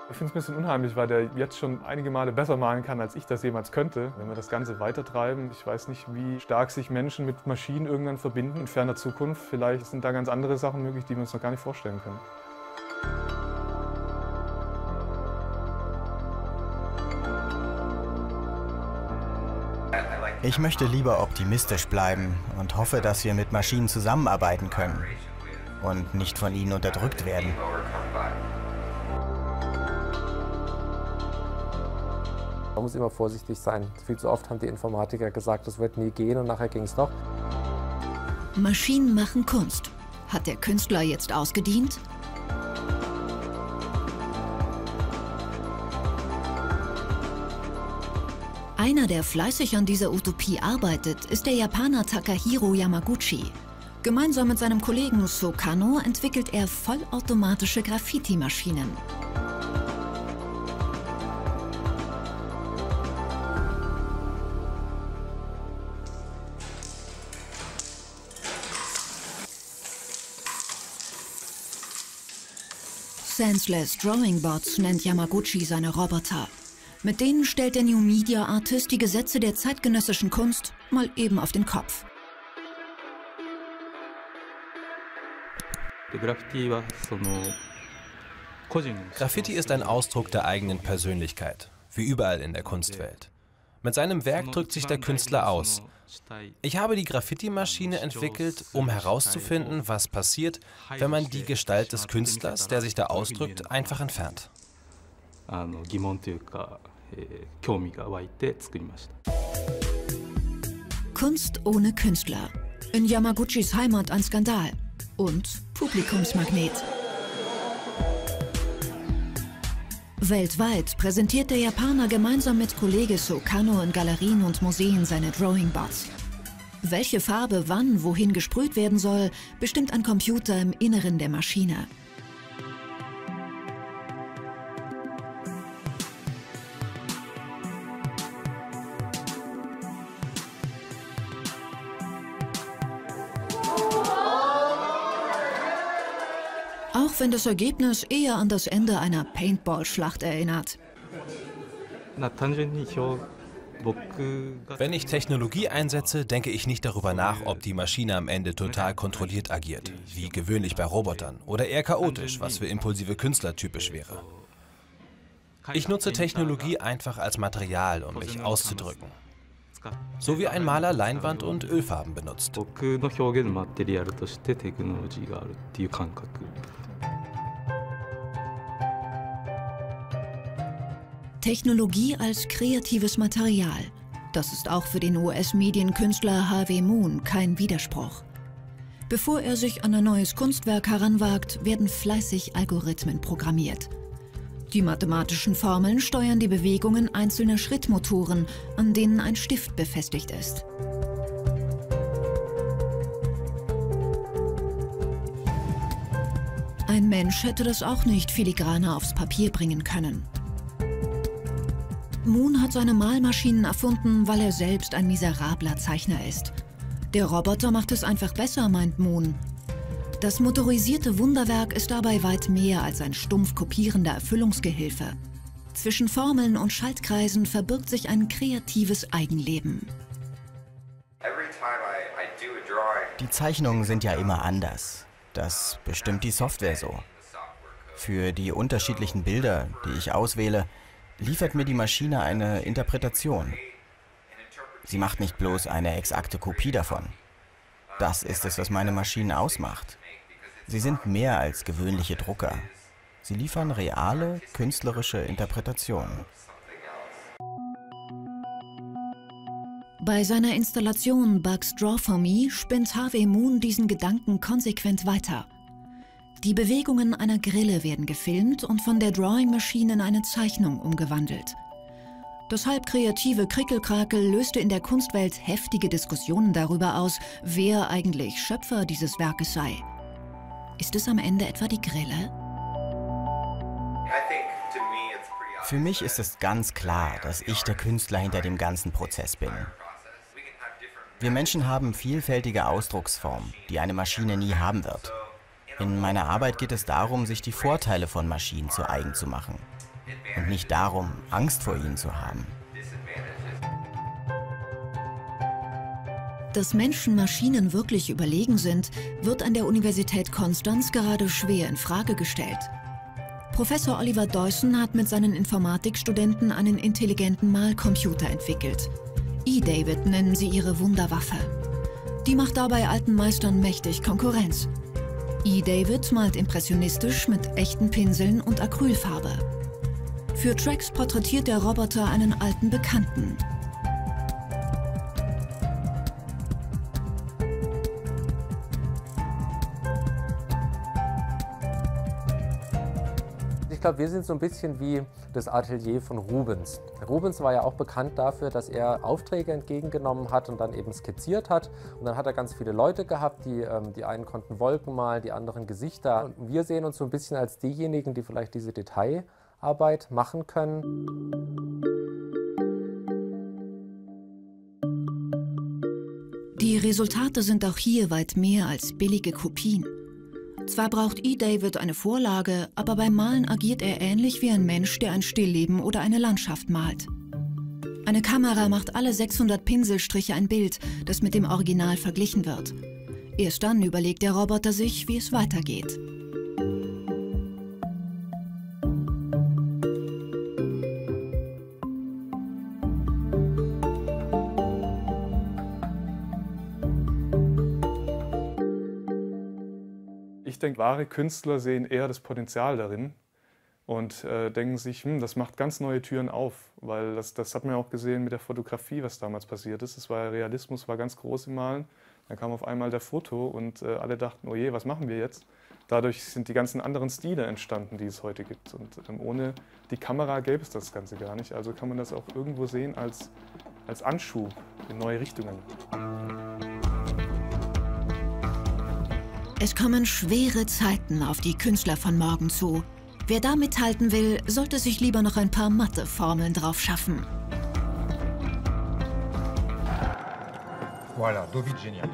Ich finde es ein bisschen unheimlich, weil der jetzt schon einige Male besser malen kann, als ich das jemals könnte. Wenn wir das Ganze weitertreiben, ich weiß nicht, wie stark sich Menschen mit Maschinen irgendwann verbinden in ferner Zukunft. Vielleicht sind da ganz andere Sachen möglich, die wir uns noch gar nicht vorstellen können. Ich möchte lieber optimistisch bleiben und hoffe, dass wir mit Maschinen zusammenarbeiten können und nicht von ihnen unterdrückt werden. Man muss immer vorsichtig sein. Viel zu oft haben die Informatiker gesagt, das wird nie gehen, und nachher ging es doch. Maschinen machen Kunst. Hat der Künstler jetzt ausgedient? Einer, der fleißig an dieser Utopie arbeitet, ist der Japaner Takahiro Yamaguchi. Gemeinsam mit seinem Kollegen So Kano entwickelt er vollautomatische Graffiti-Maschinen. Senseless Drawing Bots nennt Yamaguchi seine Roboter. Mit denen stellt der New Media Artist die Gesetze der zeitgenössischen Kunst mal eben auf den Kopf. Graffiti ist ein Ausdruck der eigenen Persönlichkeit, wie überall in der Kunstwelt. Mit seinem Werk drückt sich der Künstler aus. Ich habe die Graffiti-Maschine entwickelt, um herauszufinden, was passiert, wenn man die Gestalt des Künstlers, der sich da ausdrückt, einfach entfernt. Kunst ohne Künstler. In Yamaguchis Heimat ein Skandal. Und Publikumsmagnet. Weltweit präsentiert der Japaner gemeinsam mit Kollege So Kano in Galerien und Museen seine Drawing-Bots. Welche Farbe wann wohin gesprüht werden soll, bestimmt ein Computer im Inneren der Maschine. Auch wenn das Ergebnis eher an das Ende einer Paintball-Schlacht erinnert. Wenn ich Technologie einsetze, denke ich nicht darüber nach, ob die Maschine am Ende total kontrolliert agiert, wie gewöhnlich bei Robotern, oder eher chaotisch, was für impulsive Künstler typisch wäre. Ich nutze Technologie einfach als Material, um mich auszudrücken. So wie ein Maler Leinwand und Ölfarben benutzt. Technologie als kreatives Material. Das ist auch für den US-Medienkünstler Harvey Moon kein Widerspruch. Bevor er sich an ein neues Kunstwerk heranwagt, werden fleißig Algorithmen programmiert. Die mathematischen Formeln steuern die Bewegungen einzelner Schrittmotoren, an denen ein Stift befestigt ist. Ein Mensch hätte das auch nicht filigraner aufs Papier bringen können. Moon hat seine Malmaschinen erfunden, weil er selbst ein miserabler Zeichner ist. Der Roboter macht es einfach besser, meint Moon. Das motorisierte Wunderwerk ist dabei weit mehr als ein stumpf kopierender Erfüllungsgehilfe. Zwischen Formeln und Schaltkreisen verbirgt sich ein kreatives Eigenleben. Die Zeichnungen sind ja immer anders. Das bestimmt die Software so. Für die unterschiedlichen Bilder, die ich auswähle, liefert mir die Maschine eine Interpretation. Sie macht nicht bloß eine exakte Kopie davon. Das ist es, was meine Maschinen ausmacht. Sie sind mehr als gewöhnliche Drucker. Sie liefern reale, künstlerische Interpretationen. Bei seiner Installation Bugs Draw for Me spinnt Harvey Moon diesen Gedanken konsequent weiter. Die Bewegungen einer Grille werden gefilmt und von der Drawing-Maschine in eine Zeichnung umgewandelt. Das halb kreative Krickelkrakel löste in der Kunstwelt heftige Diskussionen darüber aus, wer eigentlich Schöpfer dieses Werkes sei. Ist es am Ende etwa die Grille? Für mich ist es ganz klar, dass ich der Künstler hinter dem ganzen Prozess bin. Wir Menschen haben vielfältige Ausdrucksformen, die eine Maschine nie haben wird. In meiner Arbeit geht es darum, sich die Vorteile von Maschinen zu eigen zu machen. und nicht darum, Angst vor ihnen zu haben. Dass Menschen Maschinen wirklich überlegen sind, wird an der Universität Konstanz gerade schwer in Frage gestellt. Professor Oliver Deussen hat mit seinen Informatikstudenten einen intelligenten Malcomputer entwickelt. eDavid nennen sie ihre Wunderwaffe. Die macht dabei alten Meistern mächtig Konkurrenz. eDavid malt impressionistisch mit echten Pinseln und Acrylfarbe. Für Tracks porträtiert der Roboter einen alten Bekannten. Ich glaube, wir sind so ein bisschen wie das Atelier von Rubens. Rubens war ja auch bekannt dafür, dass er Aufträge entgegengenommen hat und dann eben skizziert hat. Und dann hat er ganz viele Leute gehabt, die einen konnten Wolken malen, die anderen Gesichter. Und wir sehen uns so ein bisschen als diejenigen, die vielleicht diese Detailarbeit machen können. Die Resultate sind auch hier weit mehr als billige Kopien. Zwar braucht eDavid eine Vorlage, aber beim Malen agiert er ähnlich wie ein Mensch, der ein Stillleben oder eine Landschaft malt. Eine Kamera macht alle 600 Pinselstriche ein Bild, das mit dem Original verglichen wird. Erst dann überlegt der Roboter sich, wie es weitergeht. Ich denke, wahre Künstler sehen eher das Potenzial darin und denken sich, das macht ganz neue Türen auf. Weil das hat man ja auch gesehen mit der Fotografie, was damals passiert ist. Das war Realismus, war ganz groß im Malen. Dann kam auf einmal der Foto und alle dachten, oh je, was machen wir jetzt? Dadurch sind die ganzen anderen Stile entstanden, die es heute gibt. Und ohne die Kamera gäbe es das Ganze gar nicht. Also kann man das auch irgendwo sehen als Anschub in neue Richtungen. Es kommen schwere Zeiten auf die Künstler von morgen zu. Wer da mithalten will, sollte sich lieber noch ein paar Matheformeln drauf schaffen. Voilà, do widzenia.